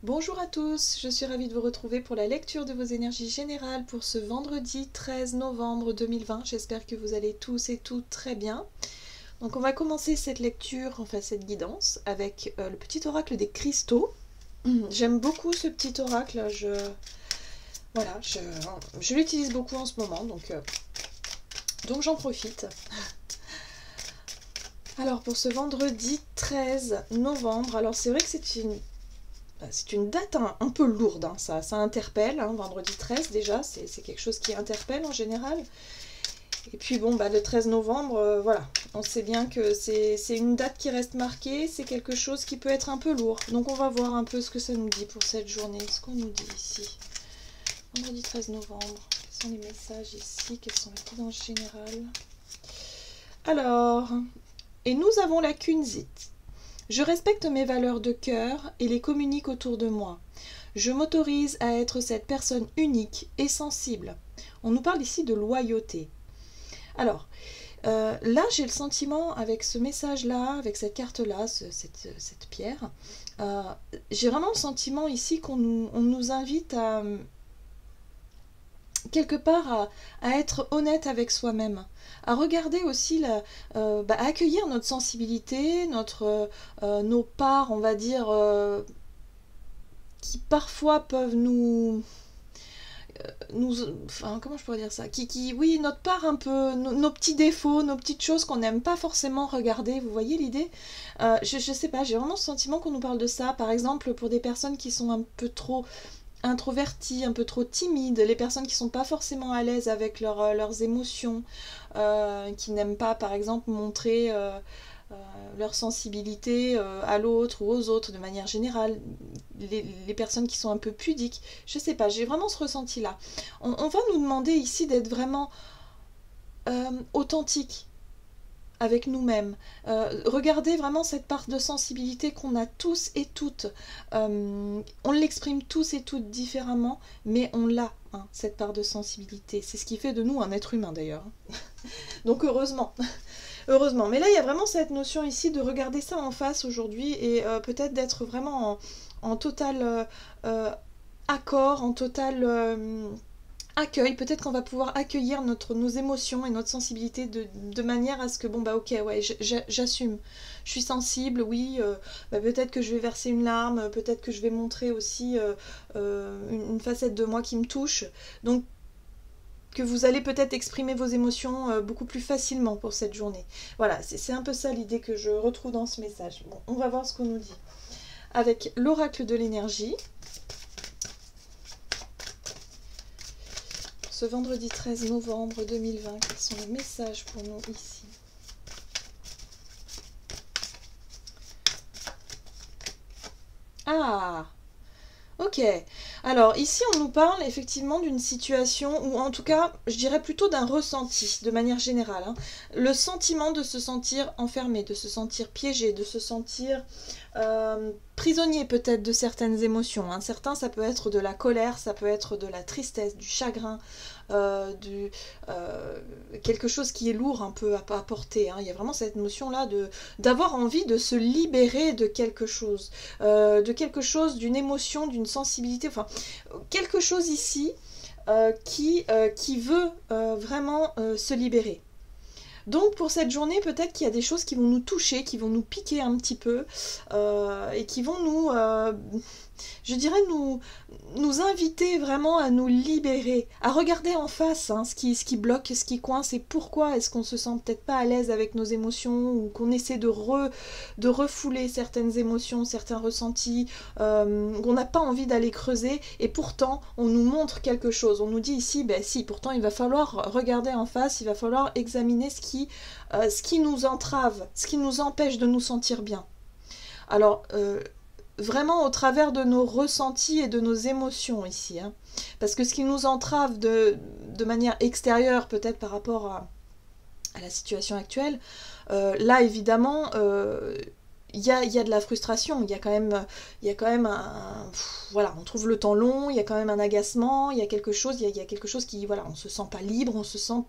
Bonjour à tous, je suis ravie de vous retrouver pour la lecture de vos énergies générales pour ce vendredi 13 novembre 2020. J'espère que vous allez tous et toutes très bien. Donc on va commencer cette lecture, enfin cette guidance, avec le petit oracle des cristaux. J'aime beaucoup ce petit oracle, voilà, je l'utilise beaucoup en ce moment, donc j'en profite. Alors pour ce vendredi 13 novembre, alors c'est vrai que c'est une date un peu lourde, hein, ça interpelle, hein, vendredi 13 déjà, c'est quelque chose qui interpelle en général. Et puis bon, le 13 novembre, voilà, on sait bien que c'est une date qui reste marquée, c'est quelque chose qui peut être un peu lourd. Donc on va voir un peu ce que ça nous dit pour cette journée, ce qu'on nous dit ici. Vendredi 13 novembre, quels sont les messages ici, quelles sont les guidances générales? Alors, et nous avons la Kunzit. Je respecte mes valeurs de cœur et les communique autour de moi. Je m'autorise à être cette personne unique et sensible. On nous parle ici de loyauté. Alors, là, j'ai le sentiment, avec ce message-là, avec cette carte-là, cette pierre, j'ai vraiment le sentiment ici qu'on nous invite à, quelque part, à être honnête avec soi-même, à regarder aussi, à accueillir notre sensibilité, nos parts, on va dire, qui parfois peuvent enfin, comment je pourrais dire ça, oui, notre part un peu, nos petits défauts, nos petites choses qu'on n'aime pas forcément regarder, vous voyez l'idée? Je sais pas, j'ai vraiment le sentiment qu'on nous parle de ça, par exemple pour des personnes qui sont un peu trop introverties, un peu trop timides, les personnes qui sont pas forcément à l'aise avec leurs émotions, qui n'aiment pas par exemple montrer leur sensibilité à l'autre ou aux autres de manière générale, les personnes qui sont un peu pudiques, je sais pas, j'ai vraiment ce ressenti là. On va nous demander ici d'être vraiment authentique avec nous-mêmes. Regardez vraiment cette part de sensibilité qu'on a tous et toutes. On l'exprime tous et toutes différemment, mais on l'a, hein, cette part de sensibilité. C'est ce qui fait de nous un être humain d'ailleurs. Donc heureusement. Heureusement. Mais là, il y a vraiment cette notion ici de regarder ça en face aujourd'hui et peut-être d'être vraiment en total accord, en total accueil. Peut-être qu'on va pouvoir accueillir nos émotions et notre sensibilité de manière à ce que, bon, ok, ouais, j'assume. Je suis sensible, oui, peut-être que je vais verser une larme, peut-être que je vais montrer aussi une facette de moi qui me touche. Donc, que vous allez peut-être exprimer vos émotions beaucoup plus facilement pour cette journée. Voilà, c'est un peu ça l'idée que je retrouve dans ce message. Bon, on va voir ce qu'on nous dit. Avec l'oracle de l'énergie, ce vendredi 13 novembre 2020, quels sont les messages pour nous ici? Ah! Ok, alors ici on nous parle effectivement d'une situation, ou en tout cas je dirais plutôt d'un ressenti de manière générale, hein. Le sentiment de se sentir enfermé, de se sentir piégé, de se sentir prisonnier peut-être de certaines émotions, hein. Certains ça peut être de la colère, ça peut être de la tristesse, du chagrin, quelque chose qui est lourd un peu à porter, hein. Il y a vraiment cette notion là d'avoir envie de se libérer de quelque chose, d'une émotion, d'une sensibilité, enfin quelque chose ici qui veut vraiment se libérer. Donc pour cette journée, peut-être qu'il y a des choses qui vont nous toucher, qui vont nous piquer un petit peu, et qui vont je dirais, nous inviter vraiment à nous libérer, à regarder en face, hein, ce qui bloque, ce qui coince, et pourquoi est-ce qu'on se sent peut-être pas à l'aise avec nos émotions, ou qu'on essaie de refouler certaines émotions, certains ressentis, qu'on n'a pas envie d'aller creuser, et pourtant on nous montre quelque chose, on nous dit ici, si, pourtant il va falloir regarder en face, il va falloir examiner ce qui nous entrave, ce qui nous empêche de nous sentir bien. Alors, vraiment au travers de nos ressentis et de nos émotions ici, hein. Parce que ce qui nous entrave de manière extérieure, peut-être par rapport à la situation actuelle, là évidemment il y a de la frustration, il y a quand même voilà, on trouve le temps long, il y a quand même un agacement, il y a quelque chose qui, voilà, on se sent pas libre, on se sent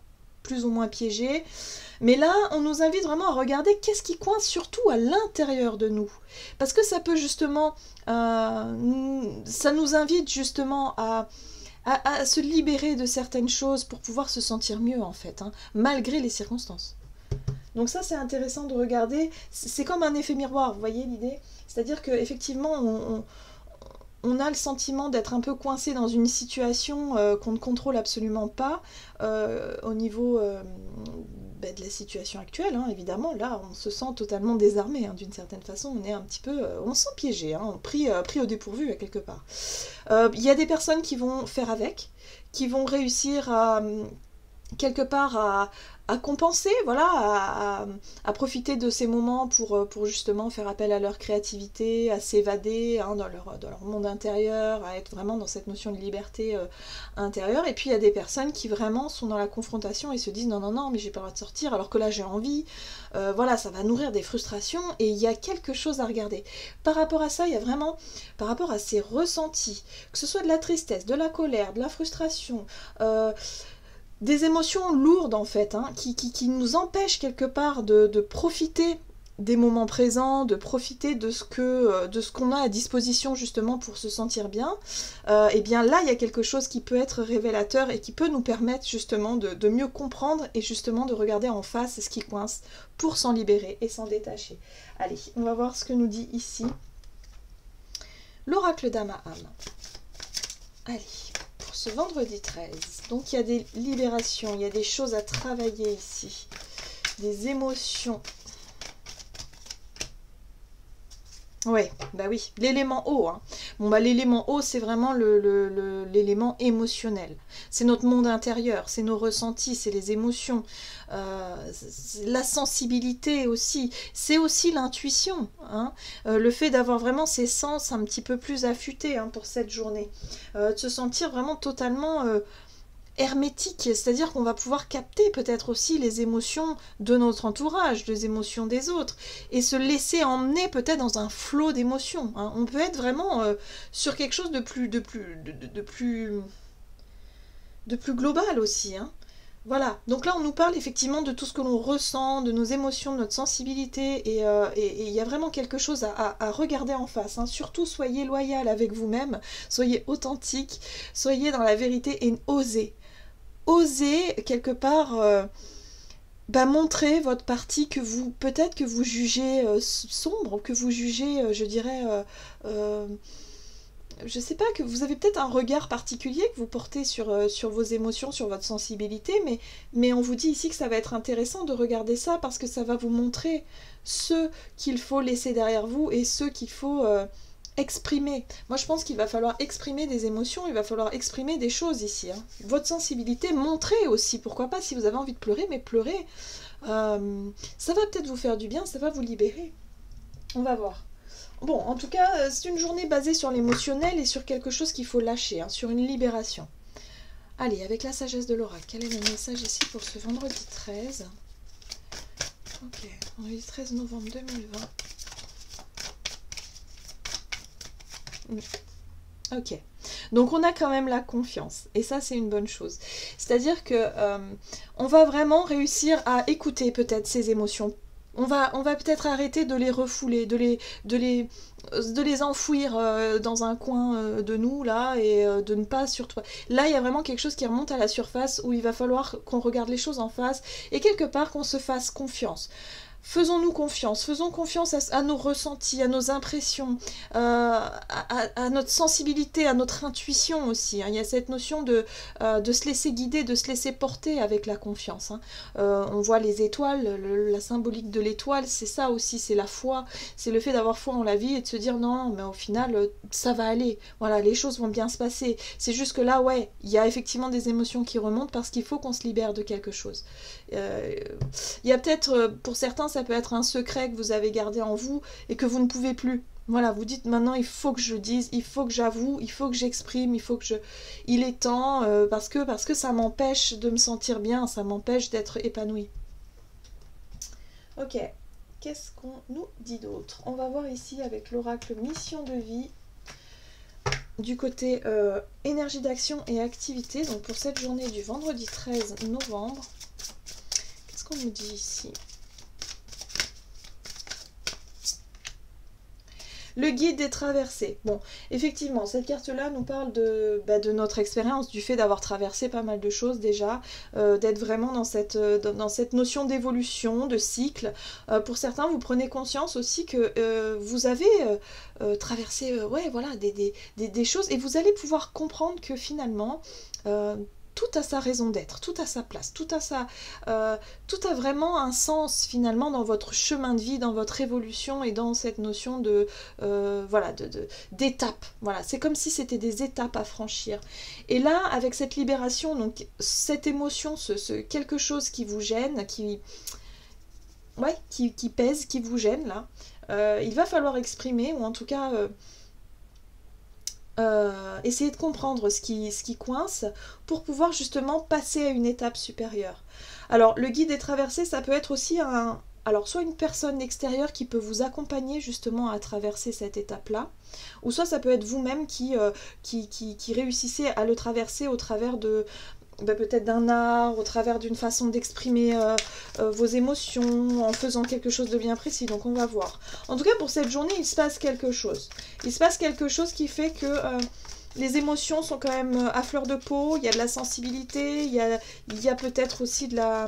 plus ou moins piégé. Mais là, on nous invite vraiment à regarder qu'est-ce qui coince surtout à l'intérieur de nous. Parce que ça peut justement, ça nous invite justement à se libérer de certaines choses pour pouvoir se sentir mieux en fait, hein, malgré les circonstances. Donc ça c'est intéressant de regarder, c'est comme un effet miroir, vous voyez l'idée? C'est-à-dire qu'effectivement on a le sentiment d'être un peu coincé dans une situation qu'on ne contrôle absolument pas au niveau de la situation actuelle, hein, évidemment. Là, on se sent totalement désarmé, hein, d'une certaine façon. On est un petit peu, on se sent piégé, hein, pris au dépourvu à quelque part. Il y a des personnes qui vont faire avec, qui vont réussir à quelque part à compenser, voilà, à profiter de ces moments pour justement faire appel à leur créativité, à s'évader, hein, dans leur monde intérieur, à être vraiment dans cette notion de liberté intérieure. Et puis il y a des personnes qui vraiment sont dans la confrontation et se disent non, non, non, mais j'ai pas le droit de sortir alors que là j'ai envie. Voilà, ça va nourrir des frustrations et il y a quelque chose à regarder. Par rapport à ça, il y a vraiment, par rapport à ces ressentis, que ce soit de la tristesse, de la colère, de la frustration, des émotions lourdes en fait, hein, qui nous empêchent quelque part de profiter des moments présents, de profiter de ce qu'on a à disposition justement pour se sentir bien, et bien là il y a quelque chose qui peut être révélateur et qui peut nous permettre justement de mieux comprendre et justement de regarder en face ce qui coince pour s'en libérer et s'en détacher. Allez, on va voir ce que nous dit ici l'oracle d'Amaam. Allez, pour ce vendredi 13, donc il y a des libérations, il y a des choses à travailler ici, des émotions. Ouais, bah oui, l'élément eau. Hein. Bon bah l'élément eau, c'est vraiment l'élément émotionnel. C'est notre monde intérieur, c'est nos ressentis, c'est les émotions, la sensibilité aussi. C'est aussi l'intuition, hein. Le fait d'avoir vraiment ses sens un petit peu plus affûtés, hein, pour cette journée. De se sentir vraiment totalement hermétique, c'est-à-dire qu'on va pouvoir capter peut-être aussi les émotions de notre entourage, les émotions des autres, et se laisser emmener peut-être dans un flot d'émotions. Hein. On peut être vraiment sur quelque chose de plus global aussi. Hein. Voilà, donc là on nous parle effectivement de tout ce que l'on ressent, de nos émotions, de notre sensibilité, et il y a vraiment quelque chose à regarder en face. Hein. Surtout soyez loyal avec vous-même, soyez authentique, soyez dans la vérité et osez. Osez quelque part montrer votre partie que vous, peut-être que vous jugez sombre, que vous jugez, je dirais, je sais pas, que vous avez peut-être un regard particulier que vous portez sur vos émotions, sur votre sensibilité, mais on vous dit ici que ça va être intéressant de regarder ça parce que ça va vous montrer ce qu'il faut laisser derrière vous et ce qu'il faut exprimer. Moi je pense qu'il va falloir exprimer des émotions, il va falloir exprimer des choses ici. Hein. Votre sensibilité, montrez aussi, pourquoi pas, si vous avez envie de pleurer, mais pleurez. Ça va peut-être vous faire du bien, ça va vous libérer. On va voir. Bon, en tout cas, c'est une journée basée sur l'émotionnel et sur quelque chose qu'il faut lâcher, hein, sur une libération. Allez, avec la sagesse de l'oracle, quel est le message ici pour ce vendredi 13 ? Ok, vendredi 13 novembre 2020. Ok, donc on a quand même la confiance et ça c'est une bonne chose. C'est-à-dire que on va vraiment réussir à écouter peut-être ces émotions. On va peut-être arrêter de les refouler, de les enfouir dans un coin de nous là et de ne pas surtout. Là il y a vraiment quelque chose qui remonte à la surface où il va falloir qu'on regarde les choses en face et quelque part qu'on se fasse confiance. Faisons-nous confiance, faisons confiance à nos ressentis, à nos impressions, à notre sensibilité, à notre intuition aussi. Hein. Il y a cette notion de se laisser guider, de se laisser porter avec la confiance. Hein. On voit les étoiles, la symbolique de l'étoile, c'est ça aussi, c'est la foi, c'est le fait d'avoir foi en la vie et de se dire non, mais au final, ça va aller, voilà, les choses vont bien se passer. C'est juste que là, ouais, il y a effectivement des émotions qui remontent parce qu'il faut qu'on se libère de quelque chose. Il y a peut-être, pour certains, ça peut être un secret que vous avez gardé en vous et que vous ne pouvez plus. Voilà, vous dites maintenant il faut que je dise, il faut que j'avoue, il faut que j'exprime, il est temps parce que ça m'empêche de me sentir bien, ça m'empêche d'être épanouie. Ok, qu'est-ce qu'on nous dit d'autre? On va voir ici avec l'oracle mission de vie du côté énergie d'action et activité, donc pour cette journée du vendredi 13 novembre. qu'est-ce qu'on nous dit ici? Le guide des traversées. Bon, effectivement, cette carte-là nous parle de notre expérience, du fait d'avoir traversé pas mal de choses déjà, d'être vraiment dans cette notion d'évolution, de cycle. Pour certains, vous prenez conscience aussi que vous avez traversé ouais, voilà, des choses, et vous allez pouvoir comprendre que finalement... tout a sa raison d'être, tout a sa place, tout a vraiment un sens finalement dans votre chemin de vie, dans votre évolution et dans cette notion voilà, d'étapes. Voilà, c'est comme si c'était des étapes à franchir. Et là, avec cette libération, donc cette émotion, ce quelque chose qui vous gêne, qui pèse, qui vous gêne là, il va falloir exprimer, ou en tout cas... essayer de comprendre ce qui coince pour pouvoir justement passer à une étape supérieure. Alors le guide des traversées, ça peut être aussi soit une personne extérieure qui peut vous accompagner justement à traverser cette étape-là, ou soit ça peut être vous-même qui réussissez à le traverser au travers de peut-être d'un art, au travers d'une façon d'exprimer vos émotions, en faisant quelque chose de bien précis. Donc on va voir. En tout cas, pour cette journée, il se passe quelque chose. Il se passe quelque chose qui fait que les émotions sont quand même à fleur de peau, il y a de la sensibilité, il y a peut-être aussi de la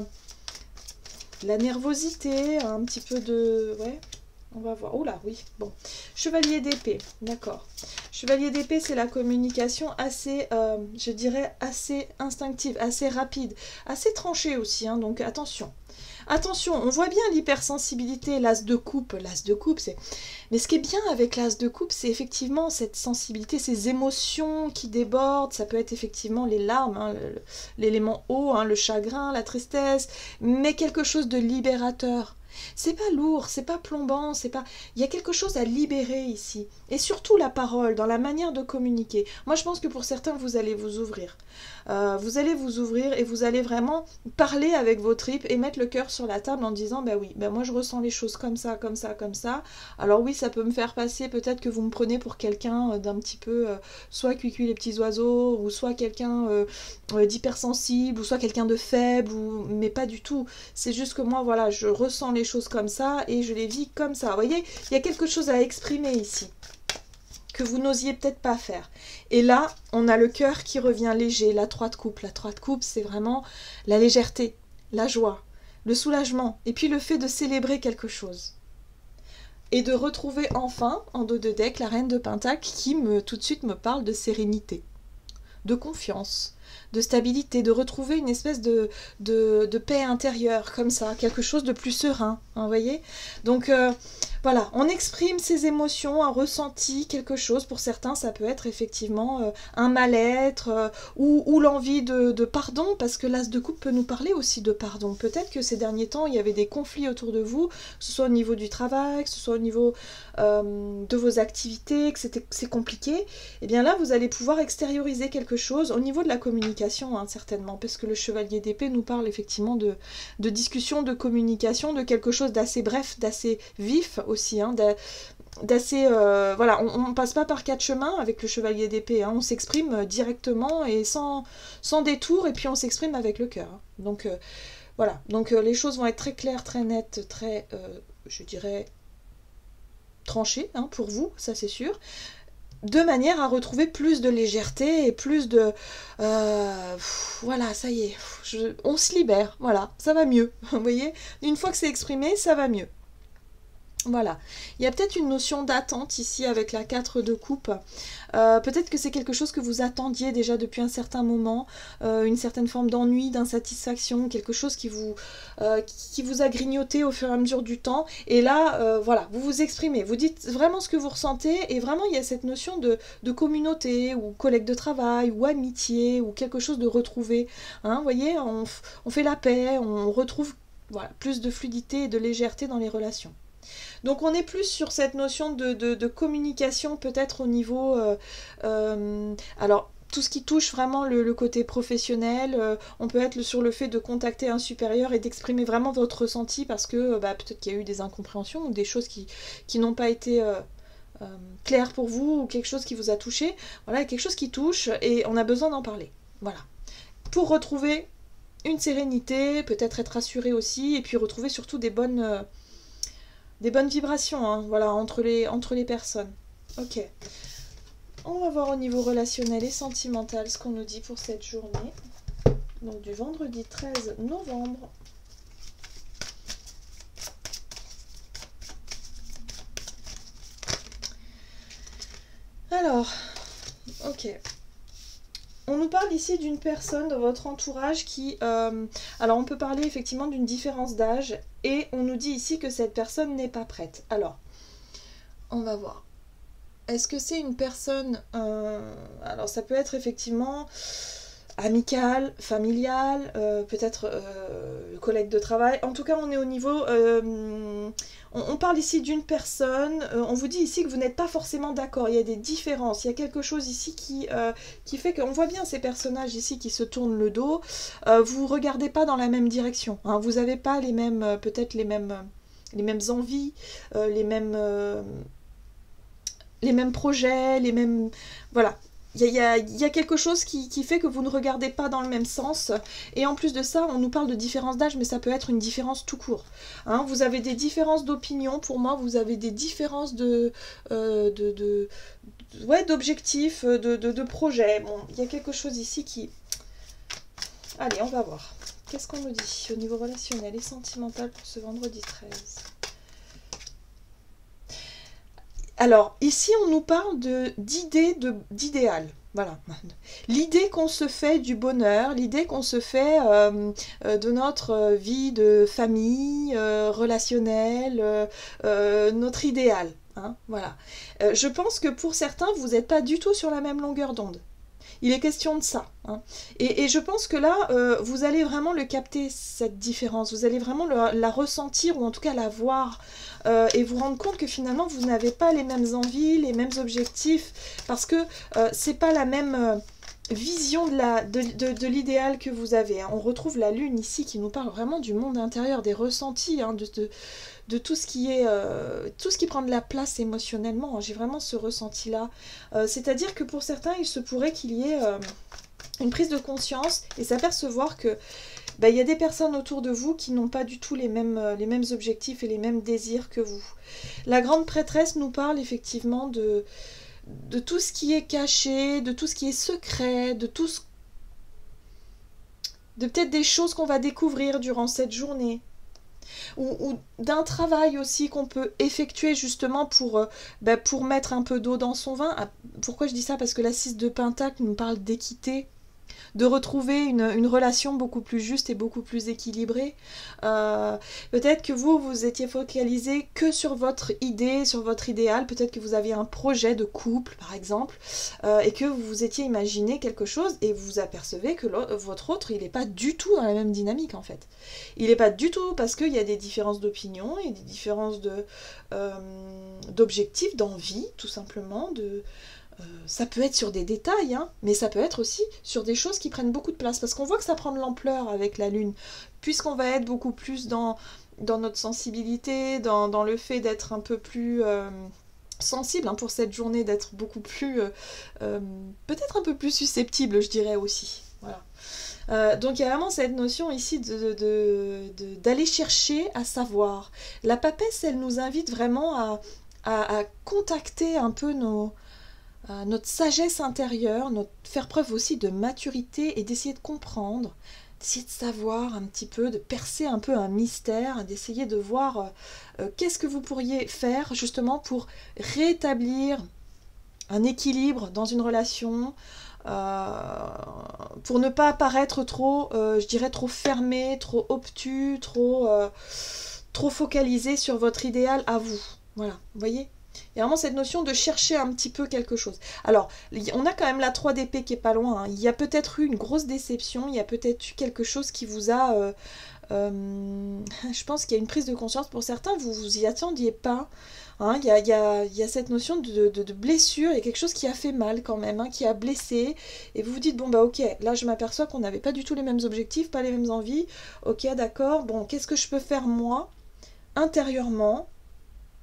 nervosité, un petit peu de... Ouais, on va voir. Oh là, oui, bon. Chevalier d'épée, d'accord. Chevalier d'épée, c'est la communication assez, je dirais, assez instinctive, assez rapide, assez tranchée aussi, hein, donc attention. Attention, on voit bien l'hypersensibilité, l'as de coupe, c'est... Mais ce qui est bien avec l'as de coupe, c'est effectivement cette sensibilité, ces émotions qui débordent, ça peut être effectivement les larmes, hein, l'élément eau, hein, le chagrin, la tristesse, mais quelque chose de libérateur. C'est pas lourd, c'est pas plombant, c'est pas... Il y a quelque chose à libérer ici. Et surtout la parole, dans la manière de communiquer. Moi, je pense que pour certains, vous allez vous ouvrir. Vous allez vous ouvrir et vous allez vraiment parler avec vos tripes et mettre le cœur sur la table en disant, bah oui, bah moi je ressens les choses comme ça, comme ça, comme ça. Alors oui, ça peut me faire passer, peut-être que vous me prenez pour quelqu'un d'un petit peu, soit cuicui les petits oiseaux, ou soit quelqu'un d'hypersensible, ou soit quelqu'un de faible, mais pas du tout. C'est juste que moi, voilà, je ressens les choses comme ça et je les vis comme ça. Vous voyez, il y a quelque chose à exprimer ici que vous n'osiez peut-être pas faire. Et là, on a le cœur qui revient léger, la 3 de coupe. La 3 de coupe, c'est vraiment la légèreté, la joie, le soulagement, et puis le fait de célébrer quelque chose. Et de retrouver enfin, en dos de deck, la reine de Pentacle qui tout de suite me parle de sérénité, de confiance, de stabilité, de retrouver une espèce de paix intérieure, comme ça, quelque chose de plus serein, hein, vous voyez. Donc voilà, on exprime ses émotions, un ressenti, quelque chose. Pour certains, ça peut être effectivement un mal-être ou l'envie de pardon, parce que l'as de coupe peut nous parler aussi de pardon. Peut-être que ces derniers temps, il y avait des conflits autour de vous, que ce soit au niveau du travail, que ce soit au niveau de vos activités, que c'est compliqué. Et bien là, vous allez pouvoir extérioriser quelque chose au niveau de la communication, hein, certainement, parce que le chevalier d'épée nous parle effectivement de discussion, de communication, de quelque chose d'assez bref, d'assez vif aussi, hein, d'assez... voilà, on passe pas par 4 chemins avec le chevalier d'épée, hein, on s'exprime directement et sans détour, et puis on s'exprime avec le cœur. Hein. Donc voilà, donc les choses vont être très claires, très nettes, très, je dirais, tranchées, hein, pour vous, ça c'est sûr, de manière à retrouver plus de légèreté et plus de... voilà, ça y est, on se libère, voilà, ça va mieux, vous voyez, une fois que c'est exprimé, ça va mieux. Voilà, il y a peut-être une notion d'attente ici avec la 4 de coupe. Peut-être que c'est quelque chose que vous attendiez déjà depuis un certain moment, une certaine forme d'ennui, d'insatisfaction, quelque chose qui vous a grignoté au fur et à mesure du temps. Et là, voilà, vous vous exprimez, vous dites vraiment ce que vous ressentez, et vraiment il y a cette notion de communauté, ou collègue de travail, ou amitié, ou quelque chose de retrouvé. Hein, vous voyez, on fait la paix, on retrouve voilà, plus de fluidité et de légèreté dans les relations. Donc on est plus sur cette notion de communication, peut-être au niveau... alors, tout ce qui touche vraiment le côté professionnel, on peut être sur le fait de contacter un supérieur et d'exprimer vraiment votre ressenti, parce que peut-être qu'il y a eu des incompréhensions ou des choses qui n'ont pas été... claires pour vous, ou quelque chose qui vous a touché. Voilà, quelque chose qui touche et on a besoin d'en parler. Voilà. Pour retrouver une sérénité, peut-être être rassuré aussi, et puis retrouver surtout des bonnes vibrations, hein, voilà, entre les personnes. Ok. On va voir au niveau relationnel et sentimental ce qu'on nous dit pour cette journée. Donc du vendredi 13 novembre. Alors, ok. On nous parle ici d'une personne dans votre entourage qui... alors on peut parler effectivement d'une différence d'âge et on nous dit ici que cette personne n'est pas prête. Alors, on va voir. Est-ce que c'est une personne... alors ça peut être effectivement amicale, familiale, peut-être collègue de travail. En tout cas, on est au niveau... on parle ici d'une personne, on vous dit ici que vous n'êtes pas forcément d'accord, il y a des différences, il y a quelque chose ici qui fait qu'on voit bien ces personnages ici qui se tournent le dos, vous ne regardez pas dans la même direction, hein, vous n'avez pas les mêmes, peut-être les mêmes envies, les mêmes projets, les mêmes... Voilà. Il y a quelque chose qui fait que vous ne regardez pas dans le même sens. Et en plus de ça, on nous parle de différence d'âge, mais ça peut être une différence tout court. Hein, vous avez des différences d'opinion, pour moi, vous avez des différences d'objectifs, de projets. Bon, il y a quelque chose ici qui... Allez, on va voir. Qu'est-ce qu'on nous dit au niveau relationnel et sentimental pour ce vendredi 13 ? Alors, ici, on nous parle d'idéal. Voilà. L'idée qu'on se fait du bonheur, l'idée qu'on se fait de notre vie de famille, relationnelle, notre idéal. Hein, voilà. Je pense que pour certains, vous n'êtes pas du tout sur la même longueur d'onde. Il est question de ça. Hein. Et je pense que là, vous allez vraiment le capter, cette différence. Vous allez vraiment la ressentir, ou en tout cas la voir, et vous rendre compte que finalement, vous n'avez pas les mêmes envies, les mêmes objectifs, parce que c'est pas la même vision de l'idéal que vous avez. Hein. On retrouve la lune ici qui nous parle vraiment du monde intérieur, des ressentis, hein, de tout ce qui est tout ce qui prend de la place émotionnellement. J'ai vraiment ce ressenti là, c'est-à-dire que pour certains il se pourrait qu'il y ait une prise de conscience et s'apercevoir que il y a des personnes autour de vous qui n'ont pas du tout les mêmes objectifs et les mêmes désirs que vous. La grande prêtresse nous parle effectivement de tout ce qui est caché, de tout ce qui est secret, de peut-être des choses qu'on va découvrir durant cette journée. Ou d'un travail aussi qu'on peut effectuer justement pour mettre un peu d'eau dans son vin. Ah, pourquoi je dis ça? Parce que la 6 de Pentacle nous parle d'équité, de retrouver une relation beaucoup plus juste et beaucoup plus équilibrée. Peut-être que vous étiez focalisé que sur votre idée, sur votre idéal. Peut-être que vous aviez un projet de couple, par exemple, et que vous vous étiez imaginé quelque chose et vous apercevez que votre autre, il n'est pas du tout dans la même dynamique, en fait. Il n'est pas du tout, parce qu'il y a des différences d'opinion, et des différences d'objectifs, d'envie, tout simplement, ça peut être sur des détails, hein, mais ça peut être aussi sur des choses qui prennent beaucoup de place, parce qu'on voit que ça prend de l'ampleur avec la lune, puisqu'on va être beaucoup plus dans notre sensibilité, dans le fait d'être un peu plus sensible, hein, pour cette journée, d'être beaucoup plus, peut-être un peu plus susceptible, je dirais aussi. Voilà. Donc il y a vraiment cette notion ici d'aller chercher à savoir. La papesse, elle nous invite vraiment à contacter un peu notre sagesse intérieure, faire preuve aussi de maturité et d'essayer de comprendre, d'essayer de savoir un petit peu, de percer un peu un mystère, d'essayer de voir qu'est-ce que vous pourriez faire justement pour rétablir un équilibre dans une relation, pour ne pas apparaître trop, je dirais, trop fermé, trop obtus, trop focalisé sur votre idéal à vous. Voilà, vous voyez ? Il y a vraiment cette notion de chercher un petit peu quelque chose. Alors, on a quand même la 3 d'épée qui est pas loin. Hein. Il y a peut-être eu une grosse déception, il y a peut-être eu quelque chose qui vous a... je pense qu'il y a une prise de conscience pour certains, vous vous y attendiez pas. Hein. Il y a cette notion de blessure, il y a quelque chose qui a fait mal quand même, hein, qui a blessé. Et vous vous dites, bon bah ok, là je m'aperçois qu'on n'avait pas du tout les mêmes objectifs, pas les mêmes envies. Ok, d'accord, bon, qu'est-ce que je peux faire moi, intérieurement,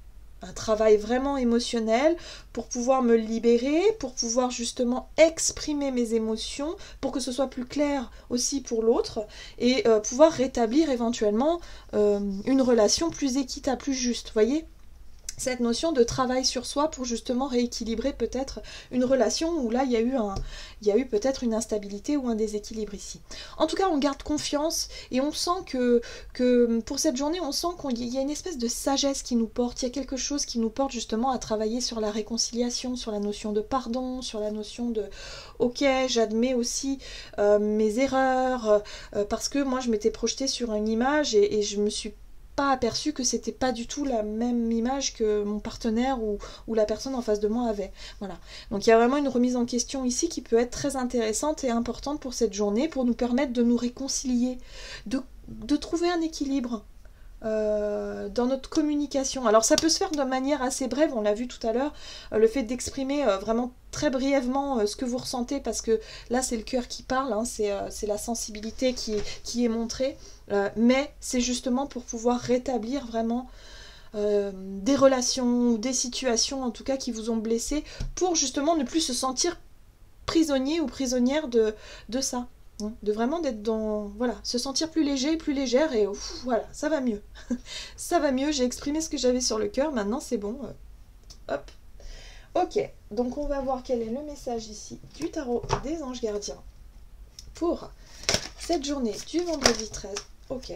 un travail vraiment émotionnel pour pouvoir me libérer, pour pouvoir justement exprimer mes émotions, pour que ce soit plus clair aussi pour l'autre, et pouvoir rétablir éventuellement une relation plus équitable, plus juste, vous voyez ? Cette notion de travail sur soi pour justement rééquilibrer peut-être une relation où là il y a eu peut-être une instabilité ou un déséquilibre ici. En tout cas, on garde confiance et on sent que pour cette journée, on sent qu'il y a une espèce de sagesse qui nous porte, il y a quelque chose qui nous porte justement à travailler sur la réconciliation, sur la notion de pardon, sur la notion de ok, j'admets aussi mes erreurs, parce que moi je m'étais projetée sur une image et je me suis pas aperçu que c'était pas du tout la même image que mon partenaire ou la personne en face de moi avait. Voilà. Donc il y a vraiment une remise en question ici qui peut être très intéressante et importante pour cette journée, pour nous permettre de nous réconcilier, de trouver un équilibre dans notre communication. Alors ça peut se faire de manière assez brève, on l'a vu tout à l'heure, le fait d'exprimer vraiment très brièvement ce que vous ressentez, parce que là c'est le cœur qui parle, hein, c'est la sensibilité qui est montrée, mais c'est justement pour pouvoir rétablir vraiment des relations ou des situations en tout cas qui vous ont blessé, pour justement ne plus se sentir prisonnier ou prisonnière de ça. De vraiment d'être dans... Voilà, se sentir plus léger, plus légère, et voilà, ça va mieux. Ça va mieux, j'ai exprimé ce que j'avais sur le cœur, maintenant c'est bon. Hop. Ok, donc on va voir quel est le message ici du tarot des anges gardiens pour cette journée du vendredi 13. Ok.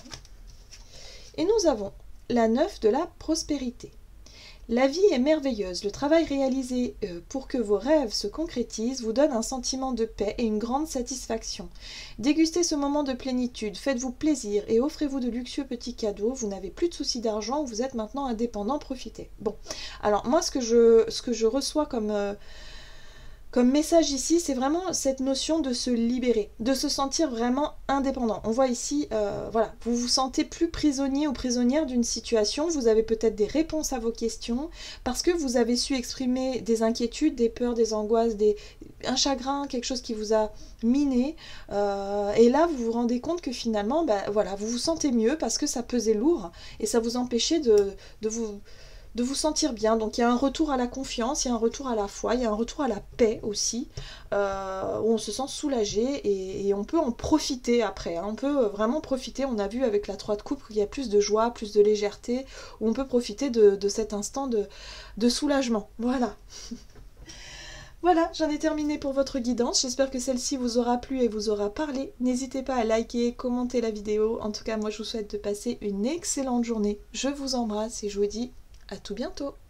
Et nous avons la 9 de la prospérité. La vie est merveilleuse, le travail réalisé pour que vos rêves se concrétisent vous donne un sentiment de paix et une grande satisfaction. Dégustez ce moment de plénitude, faites-vous plaisir et offrez-vous de luxueux petits cadeaux, vous n'avez plus de soucis d'argent, vous êtes maintenant indépendant, profitez. Bon, alors moi ce que je reçois comme message ici, c'est vraiment cette notion de se libérer, de se sentir vraiment indépendant. On voit ici, voilà, vous vous sentez plus prisonnier ou prisonnière d'une situation, vous avez peut-être des réponses à vos questions, parce que vous avez su exprimer des inquiétudes, des peurs, des angoisses, un chagrin, quelque chose qui vous a miné, et là vous vous rendez compte que finalement, voilà, vous vous sentez mieux parce que ça pesait lourd, et ça vous empêchait de vous sentir bien. Donc il y a un retour à la confiance, il y a un retour à la foi, il y a un retour à la paix aussi, où on se sent soulagé et on peut en profiter après, hein. On peut vraiment profiter, on a vu avec la 3 de coupe qu'il y a plus de joie, plus de légèreté, où on peut profiter de cet instant de soulagement. Voilà. Voilà, j'en ai terminé pour votre guidance. J'espère que celle-ci vous aura plu et vous aura parlé. N'hésitez pas à liker, commenter la vidéo. En tout cas, moi je vous souhaite de passer une excellente journée. Je vous embrasse et je vous dis à tout bientôt.